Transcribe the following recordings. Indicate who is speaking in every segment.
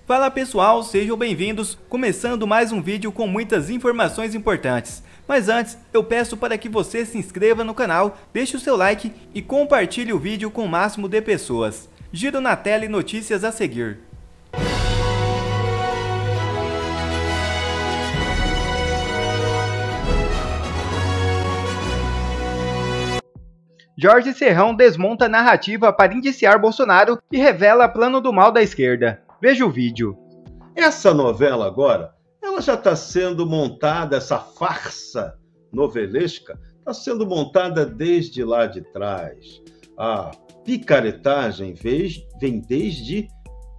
Speaker 1: Fala pessoal, sejam bem-vindos, começando mais um vídeo com muitas informações importantes. Mas antes, eu peço para que você se inscreva no canal, deixe o seu like e compartilhe o vídeo com o máximo de pessoas. Giro na tela e notícias a seguir. Jorge Serrão desmonta a narrativa para indiciar Bolsonaro e revela plano do mal da esquerda. Veja o vídeo.
Speaker 2: Essa novela agora, ela já está sendo montada, essa farsa novelesca, está sendo montada desde lá de trás. A picaretagem vem desde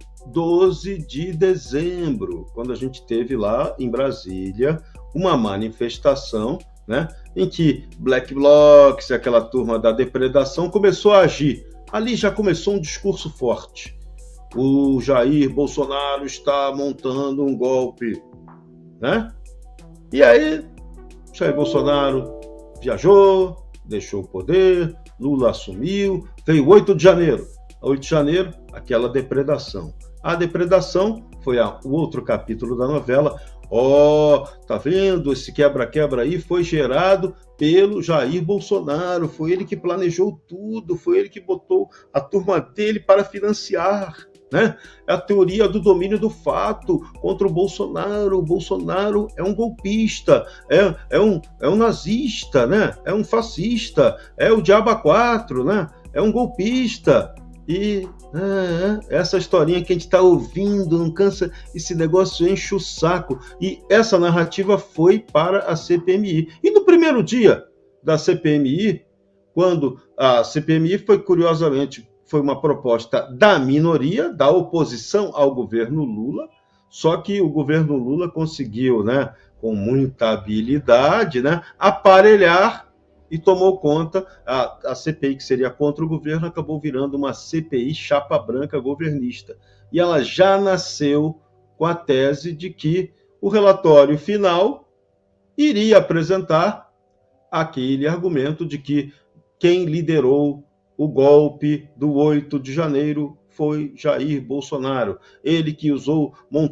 Speaker 2: 12 de dezembro, quando a gente teve lá em Brasília uma manifestação, né, em que Black Blocs, aquela turma da depredação, começou a agir. Ali já começou um discurso forte. O Jair Bolsonaro está montando um golpe, né? E aí, Jair Bolsonaro viajou, deixou o poder, Lula assumiu, veio 8 de janeiro. 8 de janeiro, aquela depredação. A depredação foi o outro capítulo da novela. Tá vendo? Esse quebra-quebra aí foi gerado pelo Jair Bolsonaro. Foi ele que planejou tudo, foi ele que botou a turma dele para financiar, né? É a teoria do domínio do fato contra o Bolsonaro. O Bolsonaro é um golpista, é um nazista, né? É um fascista, é o Diabo 4, né? É um golpista. E essa historinha que a gente está ouvindo, não cansa, esse negócio enche o saco. E essa narrativa foi para a CPMI. E no primeiro dia da CPMI, quando a CPMI foi, curiosamente, foi uma proposta da minoria, da oposição ao governo Lula, só que o governo Lula conseguiu, né, com muita habilidade, né, aparelhar e tomou conta. A CPI, que seria contra o governo, acabou virando uma CPI chapa branca governista. E ela já nasceu com a tese de que o relatório final iria apresentar aquele argumento de que quem liderou o golpe do 8 de janeiro foi Jair Bolsonaro. Ele que usou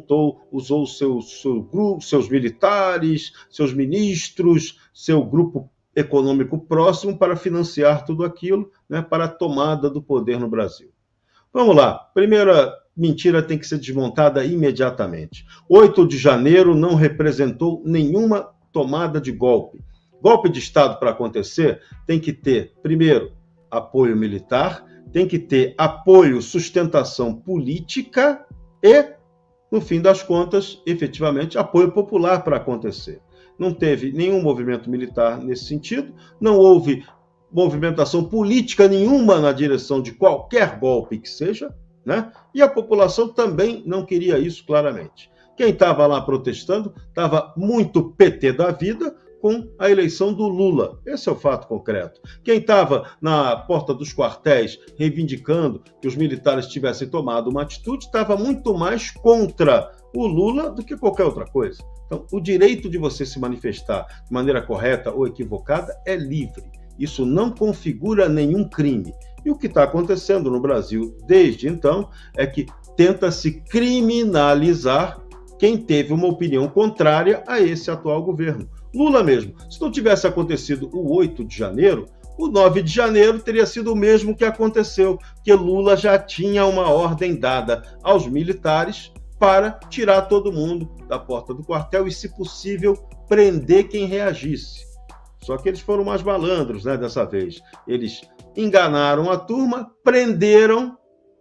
Speaker 2: seu grupo, seus militares, seus ministros, seu grupo econômico próximo para financiar tudo aquilo, né, para a tomada do poder no Brasil. Vamos lá. Primeira mentira tem que ser desmontada imediatamente. 8 de janeiro não representou nenhuma tomada de golpe. Golpe de Estado, para acontecer, tem que ter, primeiro, apoio militar, tem que ter apoio, sustentação política e, no fim das contas, efetivamente, apoio popular para acontecer. Não teve nenhum movimento militar nesse sentido, não houve movimentação política nenhuma na direção de qualquer golpe que seja, né? E a população também não queria isso claramente. Quem estava lá protestando estava muito PT da vida com a eleição do Lula. Esse é o fato concreto. Quem estava na porta dos quartéis reivindicando que os militares tivessem tomado uma atitude estava muito mais contra o Lula do que qualquer outra coisa. Então, o direito de você se manifestar de maneira correta ou equivocada é livre. Isso não configura nenhum crime. E o que está acontecendo no Brasil desde então é que tenta-se criminalizar quem teve uma opinião contrária a esse atual governo. Lula mesmo. Se não tivesse acontecido o 8 de janeiro, o 9 de janeiro teria sido o mesmo que aconteceu, que Lula já tinha uma ordem dada aos militares para tirar todo mundo da porta do quartel e, se possível, prender quem reagisse. Só que eles foram mais malandros, né, dessa vez. Eles enganaram a turma, prenderam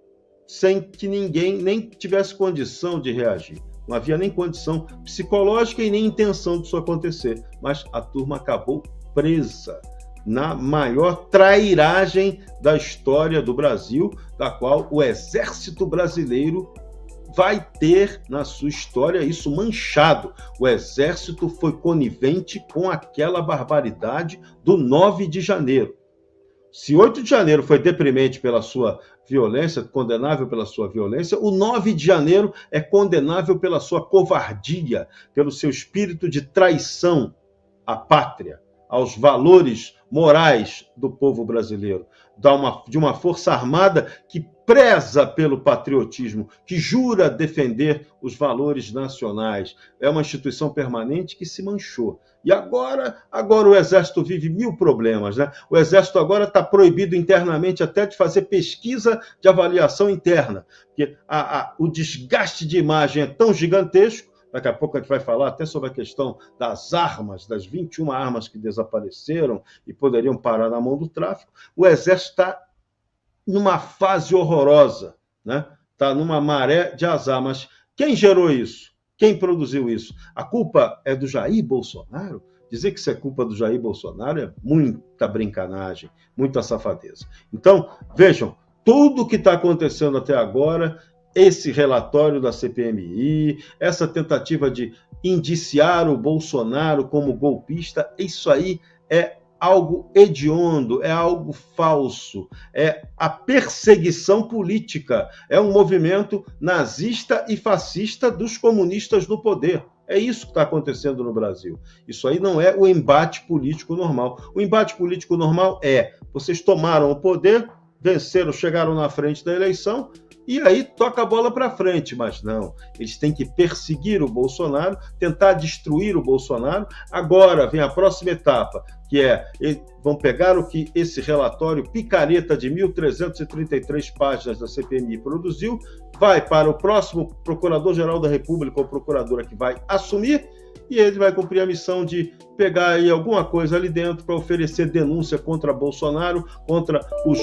Speaker 2: sem que ninguém nem tivesse condição de reagir. Não havia nem condição psicológica e nem intenção disso acontecer. Mas a turma acabou presa na maior trairagem da história do Brasil, da qual o Exército Brasileiro vai ter na sua história isso manchado. O Exército foi conivente com aquela barbaridade do 9 de janeiro. Se 8 de janeiro foi deprimente pela sua violência, condenável pela sua violência, o 9 de janeiro é condenável pela sua covardia, pelo seu espírito de traição à pátria, aos valores morais do povo brasileiro, de uma força armada que preza pelo patriotismo, que jura defender os valores nacionais. É uma instituição permanente que se manchou. E agora o Exército vive 1000 problemas, né? O Exército agora está proibido internamente até de fazer pesquisa de avaliação interna, porque o desgaste de imagem é tão gigantesco. Daqui a pouco a gente vai falar até sobre a questão das armas, das 21 armas que desapareceram e poderiam parar na mão do tráfico. O Exército está numa fase horrorosa, né? Está numa maré de azar. Mas quem gerou isso? Quem produziu isso? A culpa é do Jair Bolsonaro? Dizer que isso é culpa do Jair Bolsonaro é muita brincanagem, muita safadeza. Então, vejam, tudo o que está acontecendo até agora, esse relatório da CPMI, essa tentativa de indiciar o Bolsonaro como golpista, isso aí é algo hediondo, é algo falso, é a perseguição política, é um movimento nazista e fascista dos comunistas no poder. É isso que está acontecendo no Brasil. Isso aí não é o embate político normal. O embate político normal é: vocês tomaram o poder, venceram, chegaram na frente da eleição, e aí toca a bola para frente. Mas não, eles têm que perseguir o Bolsonaro, tentar destruir o Bolsonaro. Agora vem a próxima etapa, que é, vão pegar o que esse relatório picareta de 1.333 páginas da CPMI produziu, vai para o próximo Procurador-Geral da República ou procuradora que vai assumir, e ele vai cumprir a missão de pegar aí alguma coisa ali dentro para oferecer denúncia contra Bolsonaro, contra os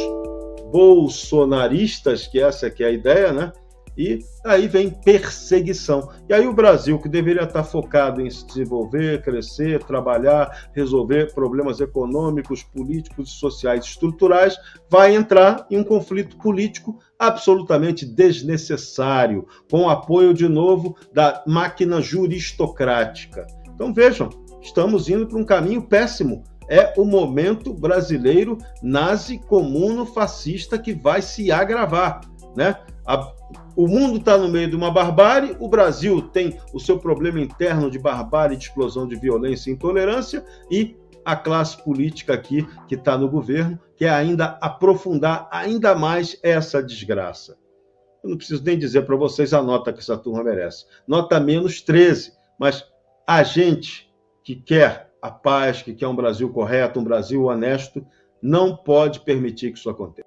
Speaker 2: bolsonaristas, que essa que é a ideia, né? E aí vem perseguição. E aí o Brasil, que deveria estar focado em se desenvolver, crescer, trabalhar, resolver problemas econômicos, políticos e sociais estruturais, vai entrar em um conflito político absolutamente desnecessário, com o apoio, de novo, da máquina juristocrática. Então vejam, estamos indo para um caminho péssimo. É o momento brasileiro nazi-comuno-fascista que vai se agravar, né? O mundo está no meio de uma barbárie, o Brasil tem o seu problema interno de barbárie, de explosão de violência e intolerância, e a classe política aqui, que está no governo, quer ainda aprofundar ainda mais essa desgraça. Eu não preciso nem dizer para vocês a nota que essa turma merece. Nota -13, mas a gente que quer a paz, que quer um Brasil correto, um Brasil honesto, não pode permitir que isso aconteça.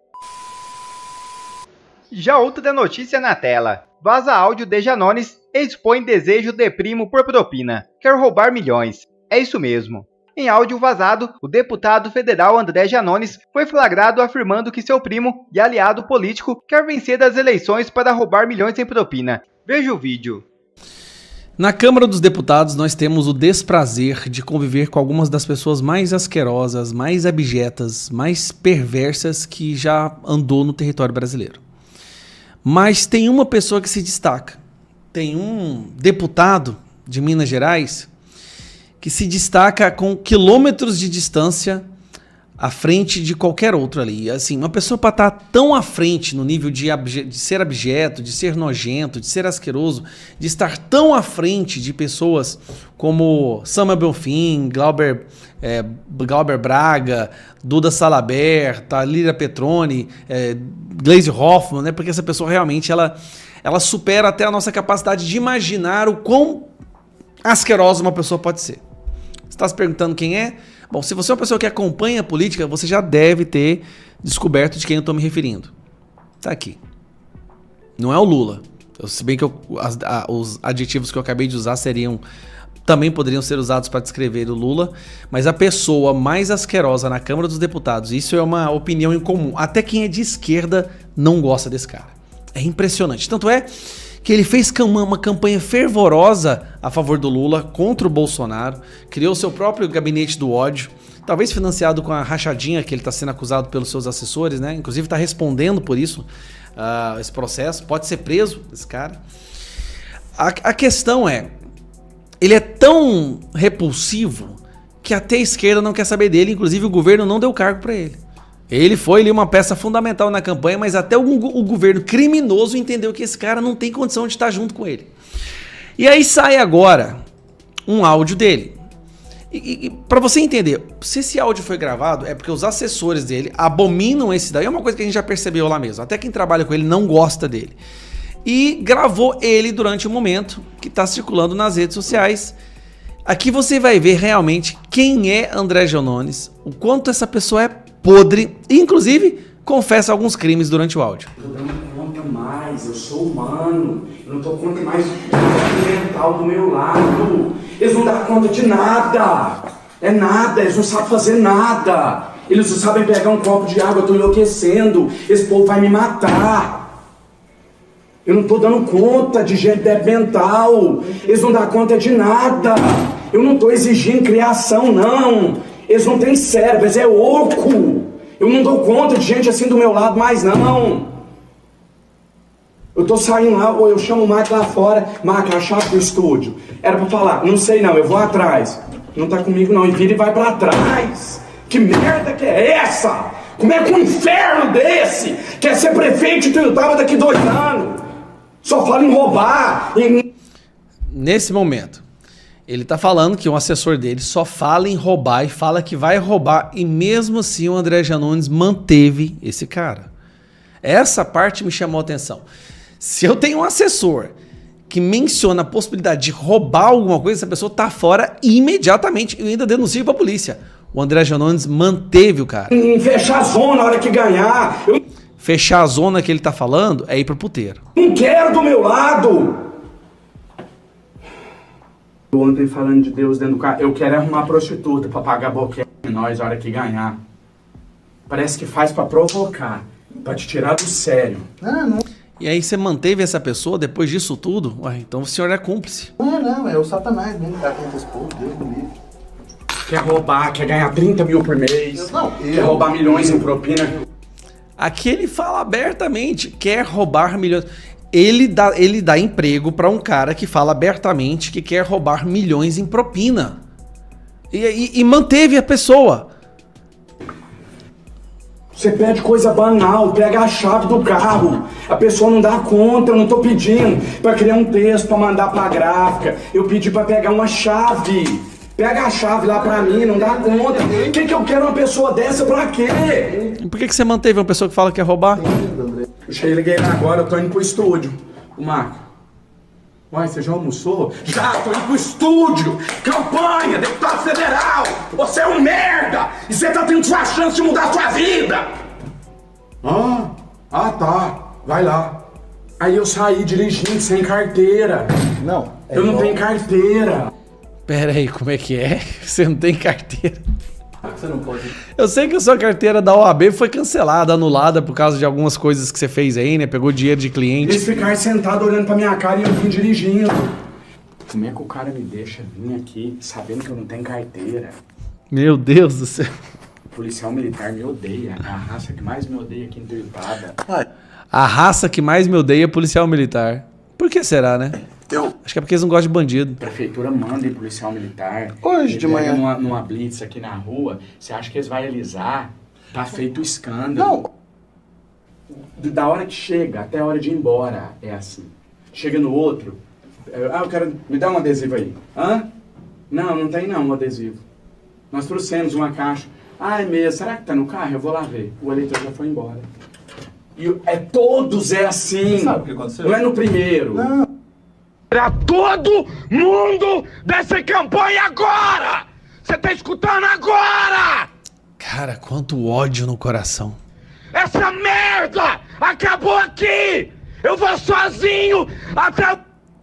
Speaker 1: Já outra notícia na tela. Vaza áudio de Janones expõe desejo de primo por propina. Quer roubar milhões. É isso mesmo. Em áudio vazado, o deputado federal André Janones foi flagrado afirmando que seu primo e aliado político quer vencer das eleições para roubar milhões em propina. Veja o vídeo.
Speaker 3: Na Câmara dos Deputados, nós temos o desprazer de conviver com algumas das pessoas mais asquerosas, mais abjetas, mais perversas que já andou no território brasileiro. Mas tem uma pessoa que se destaca. Tem um deputado de Minas Gerais que se destaca com quilômetros de distância à frente de qualquer outro ali. Assim, uma pessoa para estar tão à frente no nível de ser abjeto, de ser nojento, de ser asqueroso, de estar tão à frente de pessoas como Samuel Bonfim, Glauber Braga, Duda Salabert, Thalíria Petroni, Gleisi Hoffmann, né? Porque essa pessoa realmente ela supera até a nossa capacidade de imaginar o quão asquerosa uma pessoa pode ser. Você está se perguntando quem é? Bom, se você é uma pessoa que acompanha a política, você já deve ter descoberto de quem eu estou me referindo. Tá aqui. Não é o Lula. Se bem que os adjetivos que eu acabei de usar também poderiam ser usados para descrever o Lula, mas a pessoa mais asquerosa na Câmara dos Deputados, isso é uma opinião em comum. Até quem é de esquerda não gosta desse cara. É impressionante. Tanto é que ele fez uma campanha fervorosa a favor do Lula, contra o Bolsonaro, criou seu próprio gabinete do ódio, talvez financiado com a rachadinha que ele está sendo acusado pelos seus assessores, né? Inclusive está respondendo por isso, esse processo, pode ser preso esse cara. A questão é, ele é tão repulsivo que até a esquerda não quer saber dele, inclusive o governo não deu cargo para ele. Ele foi ali uma peça fundamental na campanha, mas até o governo criminoso entendeu que esse cara não tem condição de estar junto com ele. E aí sai agora um áudio dele. E para você entender, se esse áudio foi gravado, é porque os assessores dele abominam esse daí. É uma coisa que a gente já percebeu lá mesmo. Até quem trabalha com ele não gosta dele. E gravou ele durante o momento que está circulando nas redes sociais. Aqui você vai ver realmente quem é André Janones, o quanto essa pessoa é podre, e inclusive confessa alguns crimes durante o áudio.
Speaker 4: Eu não dou conta mais, eu sou humano, eu não dou conta mais do mental do meu lado. Eles não dão conta de nada, é nada, eles não sabem fazer nada. Eles não sabem pegar um copo de água, eu estou enlouquecendo, esse povo vai me matar. Eu não estou dando conta de gente mental. Eles não dão conta de nada. Eu não estou exigindo criação, não. Eles não têm cérebro, eles é oco. Eu não dou conta de gente assim do meu lado mais, não. Eu estou saindo lá, ou eu chamo o Mike lá fora. Mike, a chave do estúdio. Era para falar, não sei não, eu vou atrás. Não está comigo não, e vira e vai para trás. Que merda que é essa? Como é que um inferno desse quer ser prefeito de Tuiutaba daqui 2 anos? Só fala em roubar.
Speaker 3: Nesse momento, ele tá falando que um assessor dele só fala em roubar e fala que vai roubar. E mesmo assim o André Janones manteve esse cara. Essa parte me chamou a atenção. Se eu tenho um assessor que menciona a possibilidade de roubar alguma coisa, essa pessoa tá fora imediatamente. Eu ainda denuncio pra polícia. O André Janones manteve o cara.
Speaker 4: Em fechar a zona na hora que ganhar.
Speaker 3: Fechar a zona que ele tá falando é ir pro puteiro.
Speaker 4: Não quero do meu lado. Ontem falando de Deus dentro do carro, eu quero arrumar prostituta pra pagar boquete em nós na hora que ganhar. Parece que faz pra provocar, pra te tirar do sério.
Speaker 5: Não.
Speaker 3: E aí você manteve essa pessoa depois disso tudo? Ué, então o senhor é cúmplice.
Speaker 5: Não, é o Satanás mesmo que tá contra esse povo, Deus do livre.
Speaker 4: Quer roubar, quer ganhar 30 mil por mês, quer
Speaker 5: eu-
Speaker 4: roubar milhões em propina.
Speaker 3: Aqui ele fala abertamente, quer roubar milhões. Ele dá emprego para um cara que fala abertamente que quer roubar milhões em propina. E manteve a pessoa.
Speaker 4: Você pede coisa banal, pega a chave do carro, a pessoa não dá conta, eu não tô pedindo pra criar um texto pra mandar pra gráfica, eu pedi pra pegar uma chave. Pega a chave lá pra mim, não dá conta. Que eu quero uma pessoa dessa pra quê?
Speaker 3: E por que você manteve uma pessoa que fala que quer roubar?
Speaker 4: Eu liguei lá agora, eu tô indo pro estúdio. O Marco. Uai, você já almoçou? Já, tô indo pro estúdio! Campanha, deputado federal! Você é um merda! E você tá tendo sua chance de mudar a sua vida! Tá. Vai lá. Aí eu saí dirigindo sem carteira.
Speaker 5: Não.
Speaker 4: Eu não tenho carteira.
Speaker 3: Pera aí, como é que é? Você não tem carteira?
Speaker 5: Você não pode.
Speaker 3: Eu sei que a sua carteira da OAB foi cancelada, anulada por causa de algumas coisas que você fez aí, né? Pegou dinheiro de cliente.
Speaker 4: Eles ficaram sentados olhando pra minha cara e eu vim dirigindo. Como é que o cara me deixa vir aqui sabendo que eu não tenho carteira?
Speaker 3: Meu Deus do céu.
Speaker 4: O policial militar me odeia. É a raça que mais me odeia aqui em Tuiutaba.
Speaker 3: A raça que mais me odeia é policial militar. Por que será, né? Acho que é porque eles não gostam de bandido.
Speaker 4: A prefeitura manda em policial militar.
Speaker 5: Hoje de manhã.
Speaker 4: Numa blitz aqui na rua, você acha que eles vão alisar? Tá feito o escândalo.
Speaker 5: Não.
Speaker 4: Da hora que chega até a hora de ir embora, é assim. Chega no outro, eu quero... Me dá um adesivo aí. Hã? Não tem não um adesivo. Nós trouxemos uma caixa. É mesmo, será que tá no carro? Eu vou lá ver. O eleitor já foi embora. Todos é assim.
Speaker 5: Sabe o que aconteceu?
Speaker 4: Não é no primeiro.
Speaker 5: Não.
Speaker 4: Pra todo mundo dessa campanha agora! Você tá escutando agora?
Speaker 3: Cara, quanto ódio no coração.
Speaker 4: Essa merda acabou aqui! Eu vou sozinho até...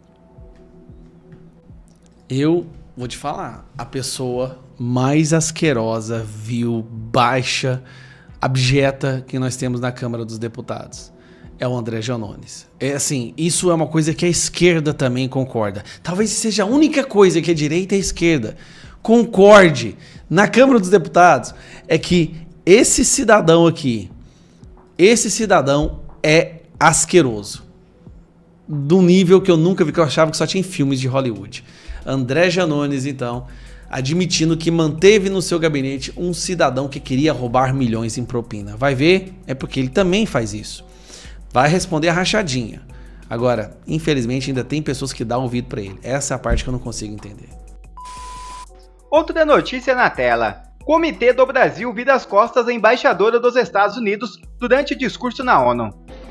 Speaker 3: Eu vou te falar, a pessoa mais asquerosa, vil, baixa, abjeta que nós temos na Câmara dos Deputados é o André Janones. É assim, isso é uma coisa que a esquerda também concorda. Talvez seja a única coisa que a direita e a esquerda concorde na Câmara dos Deputados é que esse cidadão aqui, esse cidadão é asqueroso. Do nível que eu nunca vi, que eu achava que só tinha em filmes de Hollywood. André Janones, então, admitindo que manteve no seu gabinete um cidadão que queria roubar milhões em propina. Vai ver? É porque ele também faz isso. Vai responder a rachadinha. Agora, infelizmente, ainda tem pessoas que dão ouvido pra ele. Essa é a parte que eu não consigo entender.
Speaker 1: Outra notícia na tela. Comitê do Brasil vira as costas à embaixadora dos Estados Unidos durante discurso na ONU.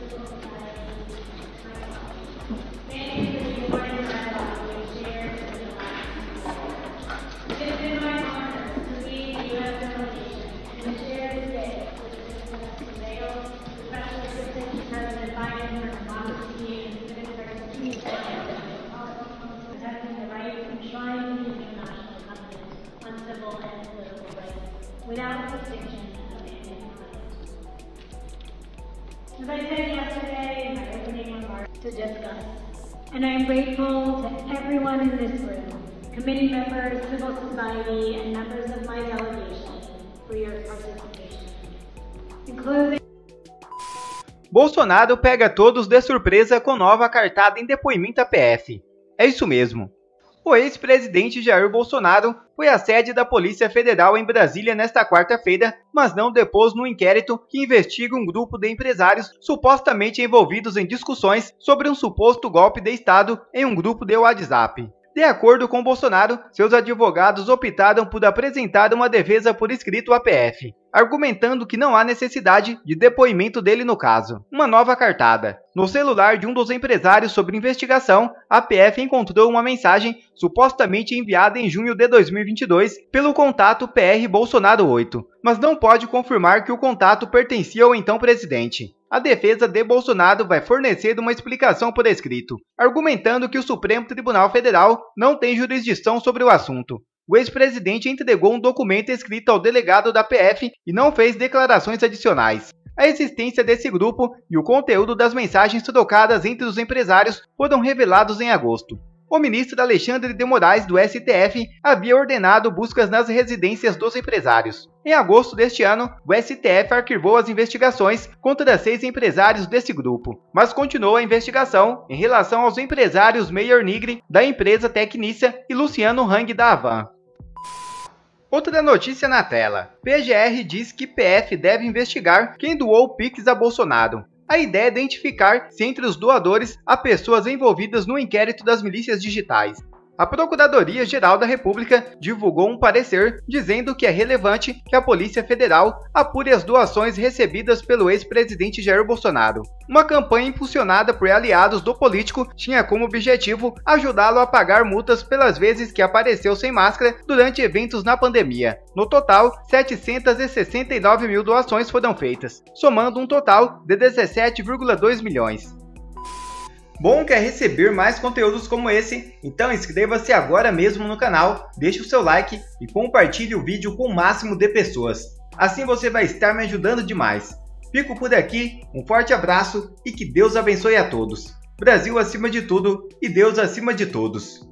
Speaker 6: Without distinction of any kind. As I said yesterday in my opening remarks to discuss, and I am grateful to everyone in this room, committee members, civil society, and members of my delegation for your participation. In closing,
Speaker 1: Bolsonaro pega todos de surpresa com nova cartada em depoimento à PF. É isso mesmo. O ex-presidente Jair Bolsonaro foi à sede da Polícia Federal em Brasília nesta quarta-feira, mas não depôs no inquérito que investiga um grupo de empresários supostamente envolvidos em discussões sobre um suposto golpe de Estado em um grupo de WhatsApp. De acordo com Bolsonaro, seus advogados optaram por apresentar uma defesa por escrito à PF, argumentando que não há necessidade de depoimento dele no caso. Uma nova cartada. No celular de um dos empresários sobre investigação, a PF encontrou uma mensagem supostamente enviada em junho de 2022 pelo contato PR Bolsonaro 8, mas não pode confirmar que o contato pertencia ao então presidente. A defesa de Bolsonaro vai fornecer uma explicação por escrito, argumentando que o Supremo Tribunal Federal não tem jurisdição sobre o assunto. O ex-presidente entregou um documento escrito ao delegado da PF e não fez declarações adicionais. A existência desse grupo e o conteúdo das mensagens trocadas entre os empresários foram revelados em agosto. O ministro Alexandre de Moraes, do STF, havia ordenado buscas nas residências dos empresários. Em agosto deste ano, o STF arquivou as investigações contra 6 empresários desse grupo, mas continuou a investigação em relação aos empresários Meyer Nigri, da empresa Tecnícia, e Luciano Hang, da Havan. Outra notícia na tela. PGR diz que PF deve investigar quem doou Pix a Bolsonaro. A ideia é identificar se entre os doadores há pessoas envolvidas no inquérito das milícias digitais. A Procuradoria-Geral da República divulgou um parecer dizendo que é relevante que a Polícia Federal apure as doações recebidas pelo ex-presidente Jair Bolsonaro. Uma campanha impulsionada por aliados do político tinha como objetivo ajudá-lo a pagar multas pelas vezes que apareceu sem máscara durante eventos na pandemia. No total, 769 mil doações foram feitas, somando um total de 17,2 milhões. Bom, quer receber mais conteúdos como esse? Então inscreva-se agora mesmo no canal, deixe o seu like e compartilhe o vídeo com o máximo de pessoas. Assim você vai estar me ajudando demais. Fico por aqui, um forte abraço e que Deus abençoe a todos. Brasil acima de tudo e Deus acima de todos.